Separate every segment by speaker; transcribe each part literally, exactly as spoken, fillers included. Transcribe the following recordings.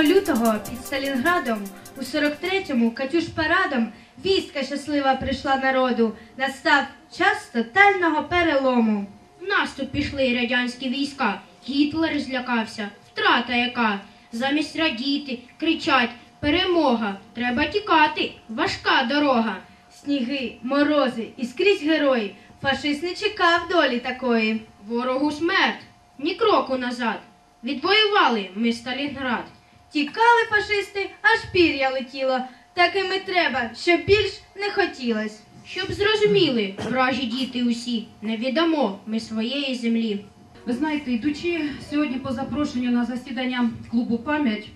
Speaker 1: лютого під Сталінградом у сорок третьому Катюш парадом вістка щаслива прийшла народу. Настав час тотального перелому.
Speaker 2: В наступ пішли радянські війська, Гітлер злякався, втрата яка. Замість радіти, кричать: перемога, треба тікати, важка дорога.
Speaker 1: Сніги, морози і скрізь герої, фашист не чекав долі такої.
Speaker 2: Ворогу смерть, ні кроку назад, відвоювали ми Сталінград.
Speaker 1: Тікали фашисти, аж пір'я летіло, таким і треба, щоб більш не хотілось.
Speaker 2: Щоб зрозуміли вражі діти усі, не віддамо ми своєї землі.
Speaker 3: Ви знаєте, йдучи сьогодні по запрошенню на засідання клубу «Пам'ять»,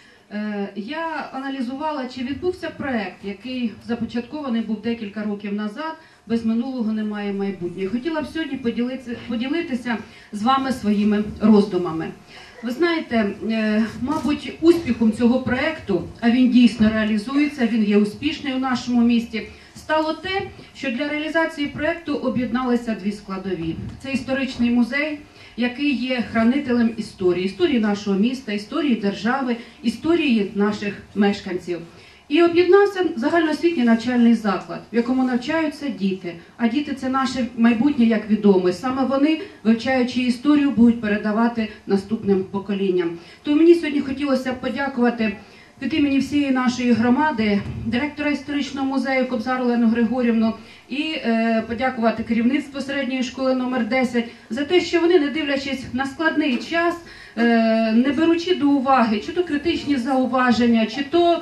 Speaker 3: я аналізувала, чи відбувся проєкт, який започаткований був декілька років назад, «Без минулого немає майбутнього». Хотіла б сьогодні поділитися, поділитися з вами своїми роздумами. Ви знаєте, мабуть, успіхом цього проєкту, а він дійсно реалізується, він є успішний у нашому місті, стало те, що для реалізації проєкту об'єдналися дві складові. Це історичний музей, який є хранителем історії, історії нашого міста, історії держави, історії наших мешканців. І об'єднався загальноосвітній навчальний заклад, в якому навчаються діти. А діти – це наше майбутнє, як відомо. І саме вони, вивчаючи історію, будуть передавати наступним поколінням. То мені сьогодні хотілося б подякувати від імені всієї нашої громади, директора історичного музею Кобзар Олену Григорівну і е, подякувати керівництву середньої школи номер десять за те, що вони, не дивлячись на складний час, е, не беручи до уваги чи то критичні зауваження, чи то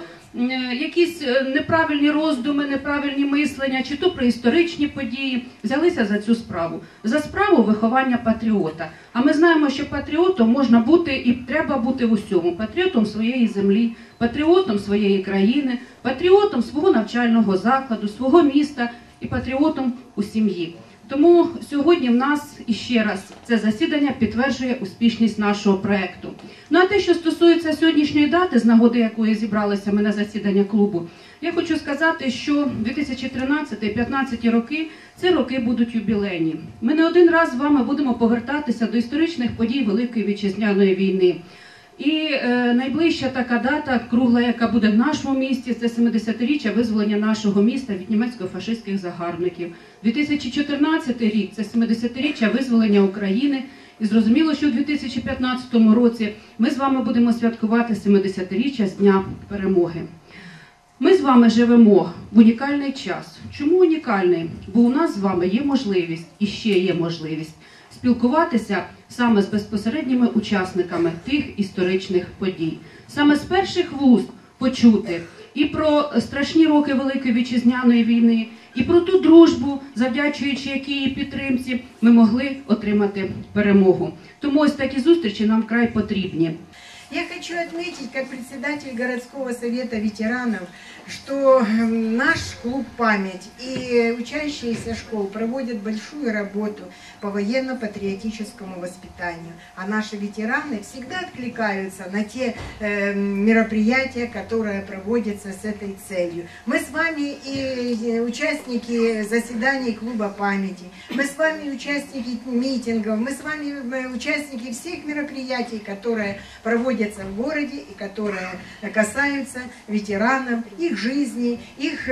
Speaker 3: якісь неправильні роздуми, неправильні мислення, чи то про історичні події, взялися за цю справу. За справу виховання патріота. А ми знаємо, що патріотом можна бути і треба бути в усьому. Патріотом своєї землі, патріотом своєї країни, патріотом свого навчального закладу, свого міста і патріотом у сім'ї. Тому сьогодні в нас, іще раз, це засідання підтверджує успішність нашого проєкту. Ну а те, що стосується сьогоднішньої дати, з нагоди якої зібралися ми на засідання клубу, я хочу сказати, що дві тисячі тринадцятий - дві тисячі п'ятнадцятий роки – це роки будуть юбілейні. Ми не один раз з вами будемо повертатися до історичних подій Великої Вітчизняної війни. І е, найближча така дата, кругла, яка буде в нашому місті, це сімдесятиріччя визволення нашого міста від німецько-фашистських загарбників. дві тисячі чотирнадцятий рік – це сімдесятиріччя визволення України. І зрозуміло, що у дві тисячі п'ятнадцятому році ми з вами будемо святкувати сімдесятиріччя з Дня Перемоги. Ми з вами живемо в унікальний час. Чому унікальний? Бо у нас з вами є можливість, і ще є можливість, спілкуватися саме з безпосередніми учасниками тих історичних подій. Саме з перших вуст почути і про страшні роки Великої Вітчизняної війни, і про ту дружбу, завдячуючи якій підтримці, ми могли отримати перемогу. Тому ось такі зустрічі нам вкрай потрібні.
Speaker 4: Я хочу отметить, как председатель городского совета ветеранов, что наш клуб «Память» и учащиеся школ проводят большую работу по военно-патриотическому воспитанию. А наши ветераны всегда откликаются на те э, мероприятия, которые проводятся с этой целью. Мы с вами и участники заседаний клуба «Памяти», мы с вами участники митингов, мы с вами участники всех мероприятий, которые проводятся в городе и которые касаются ветеранов, их жизни, их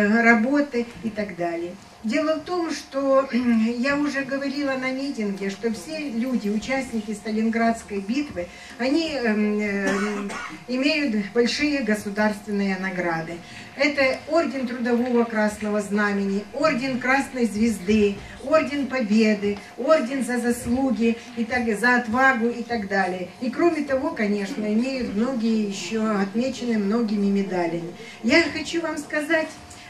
Speaker 4: работы и так далее. Дело в том, что я уже говорила на митинге, что все люди, участники Сталинградской битвы, они э, имеют большие государственные награды. Это орден Трудового Красного Знамени, орден Красной Звезды, орден Победы, орден за заслуги, и так, за отвагу и так далее. И кроме того, конечно, имеют многие еще отмечены многими медалями. Я хочу вам сказать,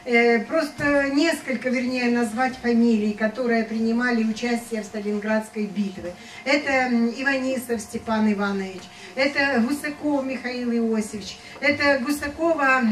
Speaker 4: просто несколько, вернее, назвать фамилий, которые принимали участие в Сталинградской битве. Это Иванисов Степан Иванович, это Гусаков Михаил Иосифович, это Гусакова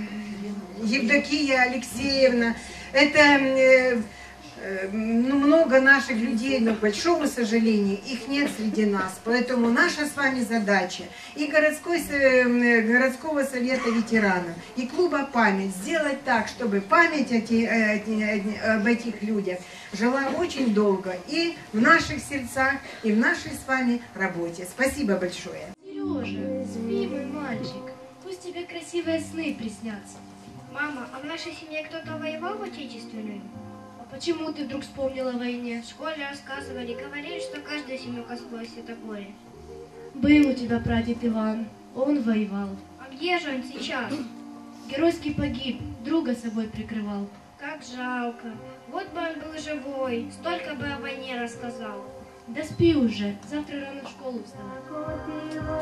Speaker 4: Евдокия Алексеевна, это ну, много наших людей, но, к большому сожалению, их нет среди нас. Поэтому наша с вами задача и городской, городского совета ветеранов, и клуба «Память» сделать так, чтобы память эти, об этих людях жила очень долго и в наших сердцах, и в нашей с вами работе. Спасибо большое.
Speaker 1: Боже, спи, мой мальчик. Пусть тебе красивые сны приснятся.
Speaker 2: Мама, а в нашей семье кто-то воевал в Отечественную?
Speaker 1: А почему ты вдруг вспомнила о войне?
Speaker 2: В школе рассказывали, говорили, что каждая семья коснулась это горе.
Speaker 1: Был у тебя прадед Иван, он воевал.
Speaker 2: А где же он сейчас?
Speaker 1: Геройски погиб, друга собой прикрывал.
Speaker 2: Как жалко. Вот бы он был живой, столько бы о войне рассказал.
Speaker 1: Да спи уже, завтра рано в школу вставай.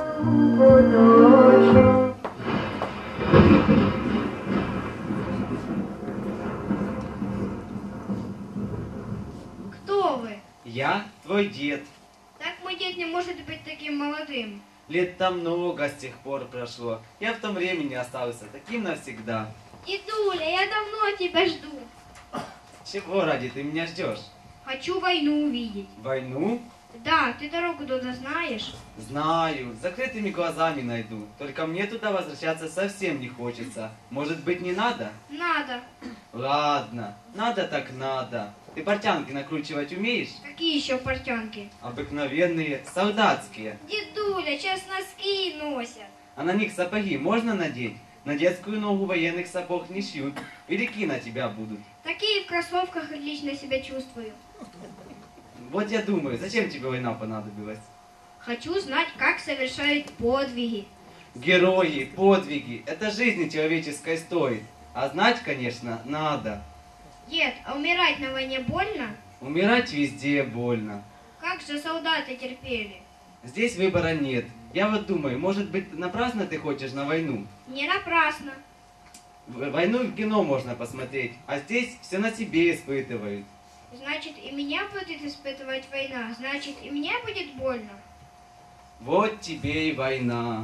Speaker 2: Кто вы?
Speaker 5: Я твой дед.
Speaker 2: Так мой дед не может быть таким молодым.
Speaker 5: Лет-то много с тех пор прошло. Я в том времени остался таким навсегда.
Speaker 2: Дедуля, я давно тебя жду.
Speaker 5: Чего ради ты меня ждешь?
Speaker 2: Хочу войну увидеть.
Speaker 5: Войну?
Speaker 2: Да, ты дорогу туда знаешь?
Speaker 5: Знаю, с закрытыми глазами найду. Только мне туда возвращаться совсем не хочется. Может быть, не надо?
Speaker 2: Надо.
Speaker 5: Ладно, надо так надо. Ты портянки накручивать умеешь?
Speaker 2: Какие еще портянки?
Speaker 5: Обыкновенные, солдатские.
Speaker 2: Дедуля, сейчас носки носят.
Speaker 5: А на них сапоги можно надеть? На детскую ногу военных сапог не шьют. Велики на тебя будут.
Speaker 2: Такие в кроссовках отлично себя чувствую.
Speaker 5: Вот я думаю, зачем тебе война понадобилась?
Speaker 2: Хочу знать, как совершают подвиги.
Speaker 5: Герои, подвиги, это жизни человеческой стоит. А знать, конечно, надо.
Speaker 2: Дед, а умирать на войне больно?
Speaker 5: Умирать везде больно.
Speaker 2: Как же солдаты терпели?
Speaker 5: Здесь выбора нет. Я вот думаю, может быть, напрасно ты хочешь на войну?
Speaker 2: Не напрасно.
Speaker 5: В- Войну в кино можно посмотреть, а здесь все на себе испытывают.
Speaker 2: Значит, и меня будет испытывать война. Значит, и мне будет больно.
Speaker 5: Вот тебе и война.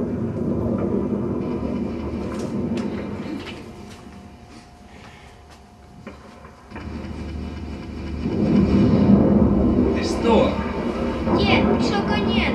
Speaker 5: Ты что?
Speaker 2: Дед, пришел конец.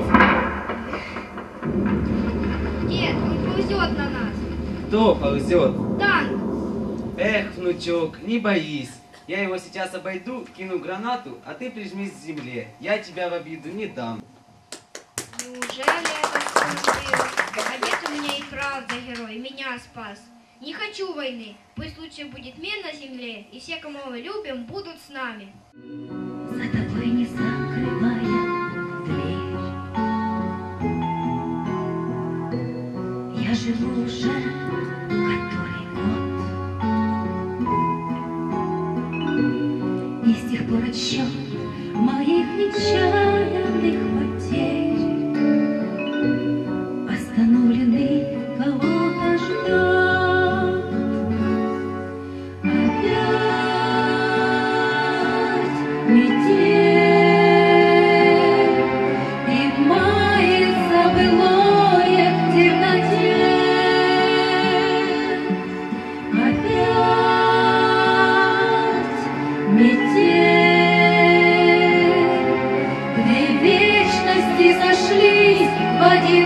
Speaker 2: Дед, он ползет на нас.
Speaker 5: Кто ползет?
Speaker 2: Танк.
Speaker 5: Эх, внучок, не боись. Я его сейчас обойду, кину гранату, а ты прижмись к земле. Я тебя в обиду не дам.
Speaker 2: Неужели это справедливо? А дед у меня и правда герой, меня спас. Не хочу войны. Пусть лучше будет мир на земле, и все, кого мы любим, будут с нами.
Speaker 6: За тобой не закрывая дверь. Я живу уже который год, и с тех пор отсчет моих нечаянных потерь остановленный кого-то ждет. Опять метель, и мается былое в темноте. Опять метель, две вечности сошлись в один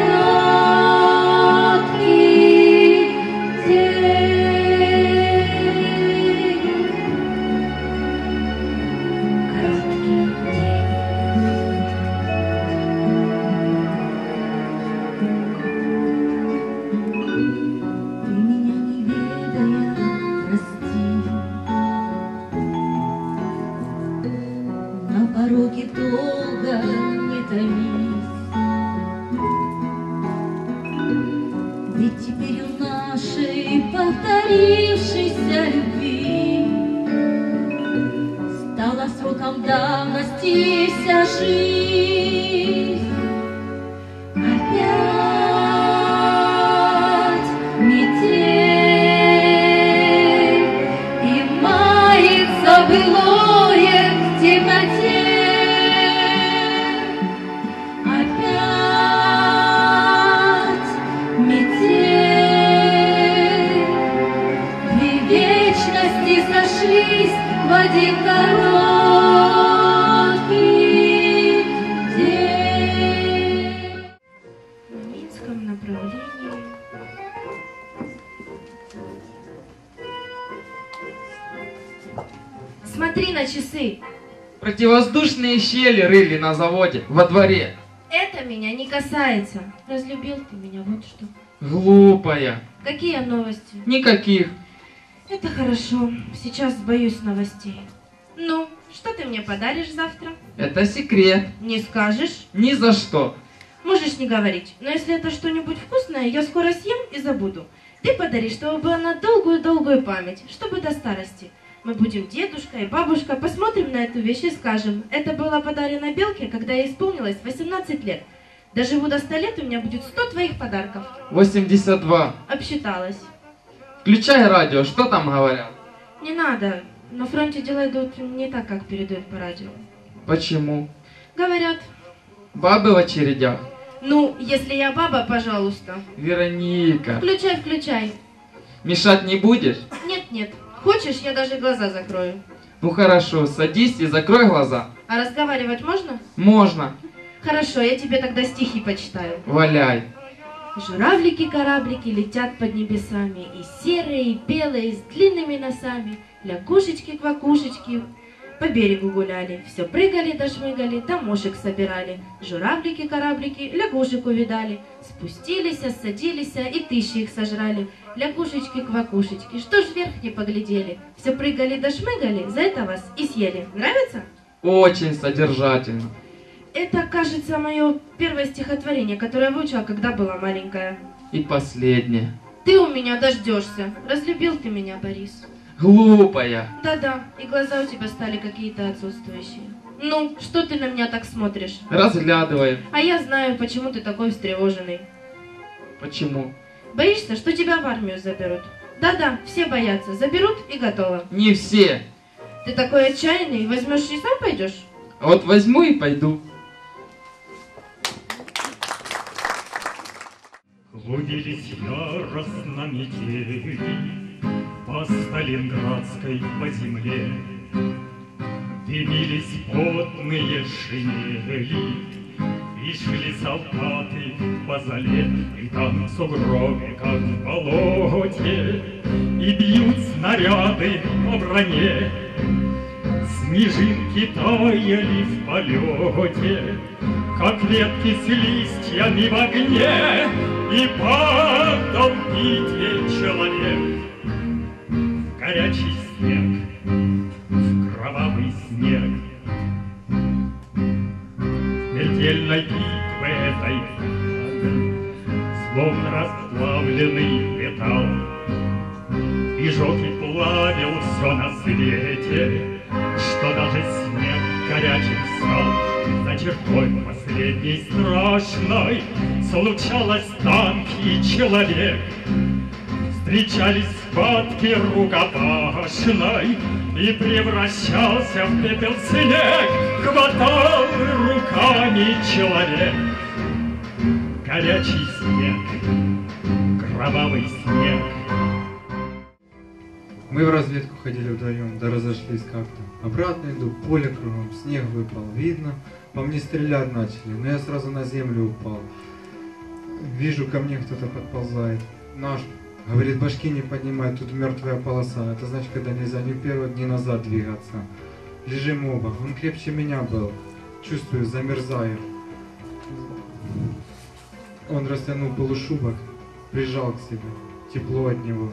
Speaker 6: короткий день. Короткий день. Ты меня не ведая, прости. На пороге долго не томись. Ведь теперь у нашей повторившейся любви стала сроком давности вся жизнь. Опять метель, и мается былое в темноте. Опять метель, две вечности сошлись в один короткий день.
Speaker 1: На Минском направлении. Смотри на часы.
Speaker 7: Противовоздушные щели рыли на заводе, во дворе. Это меня не касается. Разлюбил ты меня, вот что.
Speaker 8: Глупая.
Speaker 7: Какие новости?
Speaker 8: Никаких.
Speaker 7: Это хорошо. Сейчас боюсь новостей. Ну, что ты мне подаришь завтра?
Speaker 8: Это секрет.
Speaker 7: Не скажешь?
Speaker 8: Ни за что.
Speaker 7: Можешь не говорить. Но если это что-нибудь вкусное, я скоро съем и забуду. Ты подари, чтобы было на долгую-долгую память, чтобы до старости. Мы будем дедушка и бабушка, посмотрим на эту вещь и скажем, это было подарено Белке, когда ей исполнилось восемнадцать лет. Доживу до ста лет, у меня будет сто твоих подарков.
Speaker 8: восемьдесят два.
Speaker 7: Обсчиталась.
Speaker 8: Включай радио, что там говорят?
Speaker 7: Не надо. На фронте дела идут не так, как передают по радио.
Speaker 8: Почему?
Speaker 7: Говорят.
Speaker 8: Бабы в очередях.
Speaker 7: Ну, если я баба, пожалуйста.
Speaker 8: Вероника.
Speaker 7: Включай, включай.
Speaker 8: Мешать не будешь?
Speaker 7: Нет, нет. Хочешь, я даже глаза закрою.
Speaker 8: Ну хорошо, садись и закрой глаза.
Speaker 7: А разговаривать можно?
Speaker 8: Можно.
Speaker 7: Хорошо, я тебе тогда стихи почитаю.
Speaker 8: Валяй.
Speaker 7: Журавлики-кораблики летят под небесами, и серые, и белые, с длинными носами. Лягушечки-квакушечки по берегу гуляли, все прыгали да шмыгали, домошек собирали. Журавлики-кораблики лягушек увидали, спустились, осадились, и тысячи их сожрали. Лягушечки-квакушечки, что ж вверх не поглядели, все прыгали да шмыгали, за это вас и съели. Нравится?
Speaker 8: Очень содержательно.
Speaker 7: Это, кажется, мое первое стихотворение, которое я выучила, когда была маленькая.
Speaker 8: И последнее.
Speaker 7: Ты у меня дождешься. Разлюбил ты меня, Борис.
Speaker 8: Глупая.
Speaker 7: Да-да, и глаза у тебя стали какие-то отсутствующие. Ну, что ты на меня так смотришь?
Speaker 8: Разглядывай.
Speaker 7: А я знаю, почему ты такой встревоженный.
Speaker 8: Почему?
Speaker 7: Боишься, что тебя в армию заберут? Да-да, все боятся. Заберут и готово.
Speaker 8: Не все.
Speaker 7: Ты такой отчаянный, возьмешь и сам пойдешь?
Speaker 8: А вот возьму и пойду.
Speaker 9: Клубились яростно метели по Сталинградской по земле, дымились потные шинели, и шли солдаты по зале, и там в сугробе, как в болоте, и бьют снаряды по броне. Снежинки таяли в полете, как ветки с листьями в огне, и падал в битве человек в горячий снег, в кровавый снег. Смертельной битвы этой словно расплавленный металл, и жег и плавил все на свете, что даже снег горячим стал. За чертой последней страшной случалось танк и человек. Встречались схватки рукопашной, и превращался в пепел снег. Хватал руками человек горячий снег, кровавый снег.
Speaker 10: Мы в разведку ходили вдвоем, да разошлись как-то. Обратно иду, поле кругом, снег выпал. Видно, по мне стрелять начали, но я сразу на землю упал. Вижу, ко мне кто-то подползает. Наш, говорит, башки не поднимай, тут мертвая полоса. Это значит, когда нельзя ни вперед, ни назад двигаться. Лежим оба, он крепче меня был. Чувствую, замерзаю. Он растянул полушубок, прижал к себе. Тепло от него.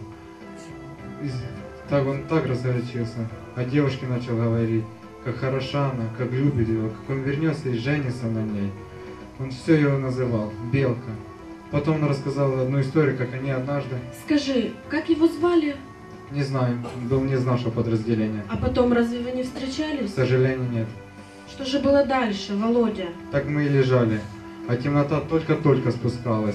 Speaker 10: Так он так разгорячился, а девушке начал говорить, как хороша она, как любит его, как он вернется и женится на ней. Он все его называл Белка. Потом он рассказал одну историю, как они однажды...
Speaker 7: Скажи, как его звали?
Speaker 10: Не знаю, он был не из нашего подразделения.
Speaker 7: А потом разве вы не
Speaker 10: К
Speaker 7: встречались?
Speaker 10: сожалению, нет.
Speaker 7: Что же было дальше, Володя?
Speaker 10: Так мы и лежали, а темнота только-только спускалась.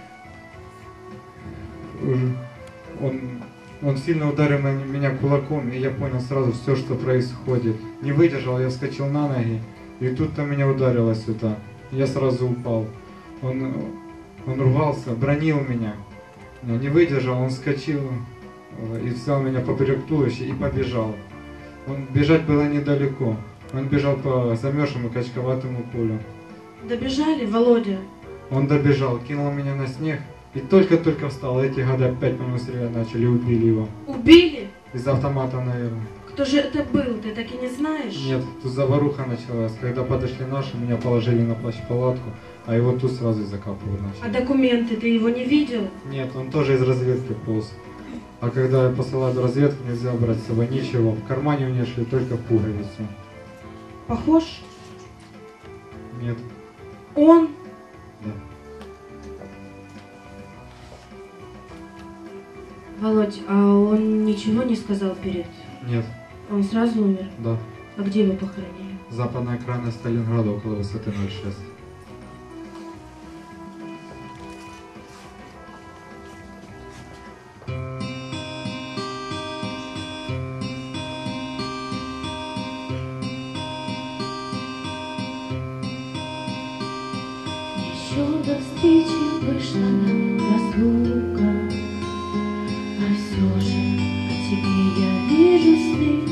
Speaker 10: Он... Он сильно ударил на меня кулаком, и я понял сразу все, что происходит. Не выдержал, я вскочил на ноги, и тут-то меня ударило сюда. Я сразу упал. Он, он рвался, бронил меня. Я не выдержал, он вскочил и взял меня поперек туловища и побежал. Он бежать было недалеко. Он бежал по замерзшему качковатому полю.
Speaker 7: Добежали, Володя?
Speaker 10: Он добежал, кинул меня на снег. И только-только встал, эти гады опять по нему стрелять начали, убили его.
Speaker 7: Убили?
Speaker 10: Из автомата, наверное.
Speaker 7: Кто же это был, ты так и не знаешь?
Speaker 10: Нет, тут заваруха началась. Когда подошли наши, меня положили на плащ-палатку, а его тут сразу и закапывать начали.
Speaker 7: А документы, ты его не видел?
Speaker 10: Нет, он тоже из разведки полз. А когда я посылаю в разведку, нельзя брать с собой ничего. В кармане у меня шли только пуговицу.
Speaker 7: Похож?
Speaker 10: Нет.
Speaker 7: Он?
Speaker 10: Да.
Speaker 7: Володь, а он ничего не сказал перед?
Speaker 10: Нет.
Speaker 7: Он сразу умер?
Speaker 10: Да.
Speaker 7: А где его похоронили?
Speaker 10: Западная окраина Сталинграда, около высоты ноль шесть.
Speaker 6: Еще до встречи вышла нам разлука, а все же о тебе я вижу сны.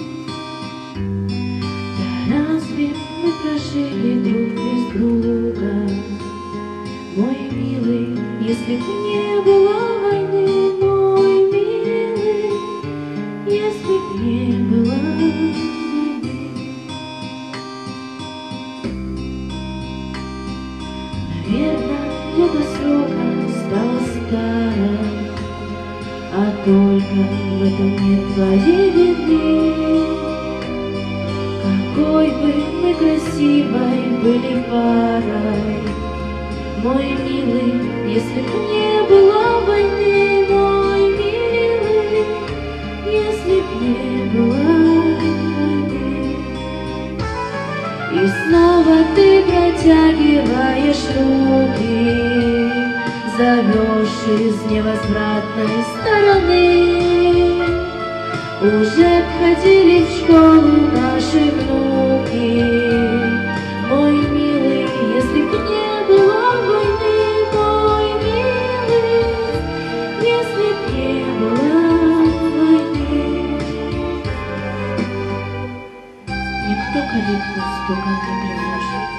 Speaker 6: Да разве мы прожили друг без друга, мой милый, если б не было войны, мой милый, если б не было войны. Наверное, я до срока стала старой, а только в этом нет твоей вины. Какой бы мы красивой были парой, мой милый, если б не было войны, мой милый, если б не было войны. И снова ты протягиваешь руки, зовешь из невозвратной стороны. Уже ходили в школу наши внуки, мой милый, если б не было войны, мой милый, если б не было войны. Никто калитку стуком не тревожит,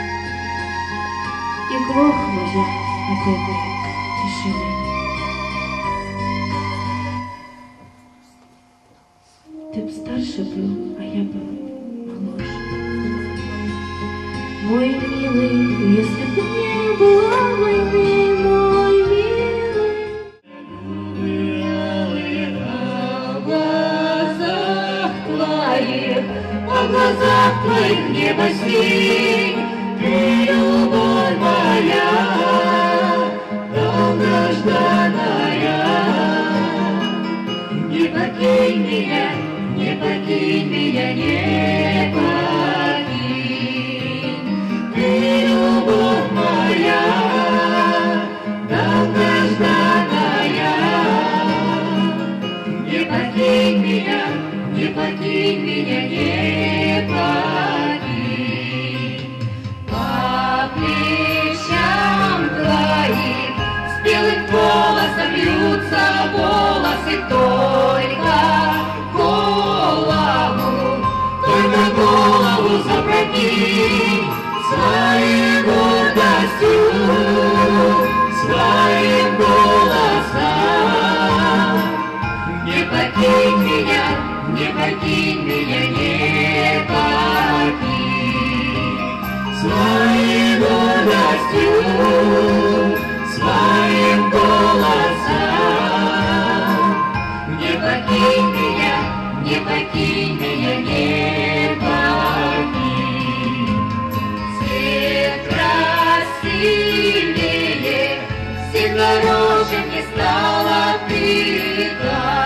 Speaker 6: и глохну я от этой тишины. Ты б старше был, а я был моложе. Мой милый, если б не было войны, мой милый. На глазах твоих, в глазах твоих небо синь, ты любовь моя, долгожданная. Не покинь меня, не покинь меня, не покинь. Ты любовь моя, долгожданная. Не покинь меня, не покинь меня, не покинь. По плечам твоим с белым волосом бьются волосы, только голову, только голову запрокинь своей гордостью, своим голосом. Не покинь меня, не покинь меня, не покинь своей гордостью, своим голосом. Не покинь меня, не покинь меня, не покинь. Свет красивее, всех дороже мне стала ты.